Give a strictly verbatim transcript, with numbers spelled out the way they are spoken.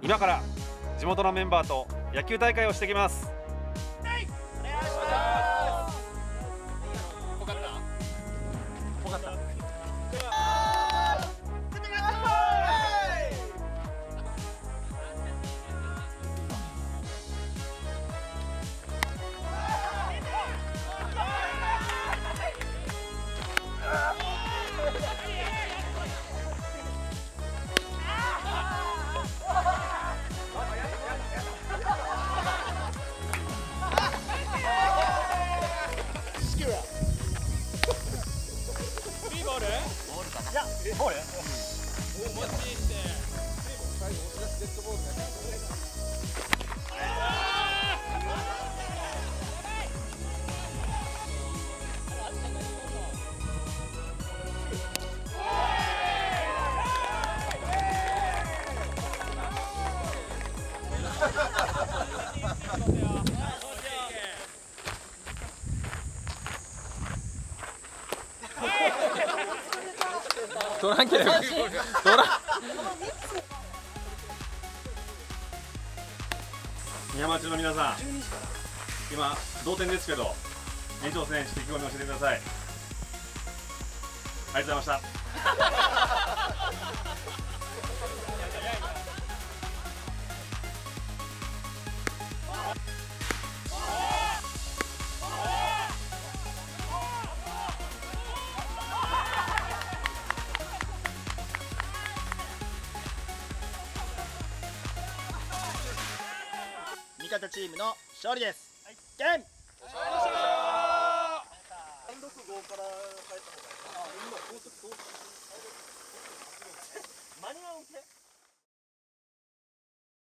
今から地元のメンバーと野球大会をしてきます。 お願いします。ぽかったぽかったいや、ボール？ お待ちして最後押し出しデッドボールね。 取らんければ取らん。 宮町の皆さん、今同点ですけど延長戦して意気込みを教えてください。ありがとうございました。 味方チームの勝利です。ゲン。 三六五から帰った方がいい。あ、今高速どう？間に合うけ？